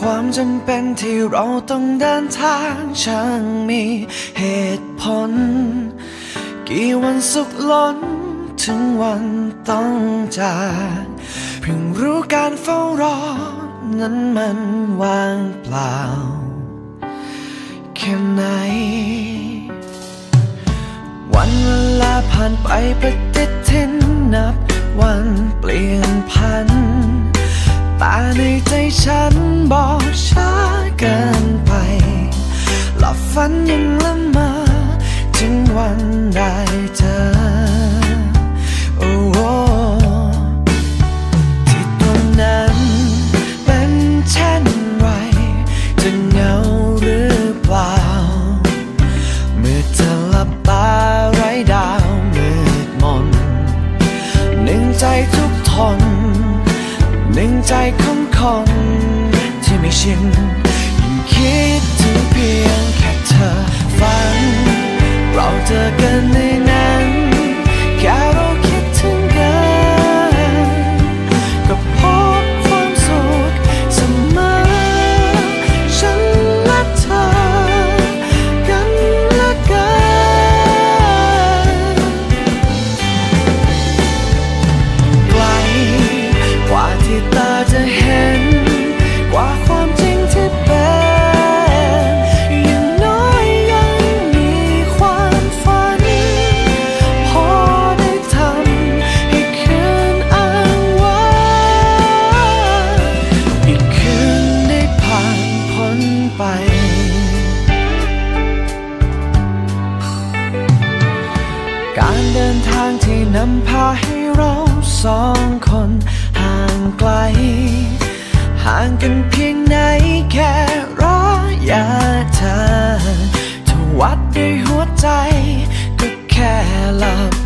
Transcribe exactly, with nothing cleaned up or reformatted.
ความจำเป็นที่เราต้องเดินทางช่างมีเหตุผลกี่วันสุขล้นถึงวันต้องจากเพิ่งรู้การเฝ้ารอนั้นมันว่างเปล่าแค่ไหนวันเวลาผ่านไปปฏิทินนับวันเปลี่ยนพันแต่ในใจฉันบอกช้าเกินไปหลับฝันยังละเมอถึงวันได้เจอโอ้โหที่ตรงนั้นเป็นเช่นไรจะเหงาหรือเปล่าเมื่อเธอหลับตาไร้ดาวมืดมนหนึ่งใจทุกทนหนึ่งใจของคนที่ไม่ชินยิ่งคิดถึงเพียงแค่เธอฝันเราเจอกันในนั้นแค่เราคิดถึงกันก็พบความสุขเสมอฉันและเธอกันและกันไกลกว่าที่ตาจะเห็นกว่าความจริงที่เป็นอย่างน้อยยังมีความฝันพอได้ทำให้คืนอ้างว้างอีกคืนได้ผ่านพ้นไปการเดินทางที่นำพาให้เราสองคนห่างไกลห่างกันเพียงไหนแค่ระยะทางถ้าวัดด้วยหัวใจก็แค่หลับ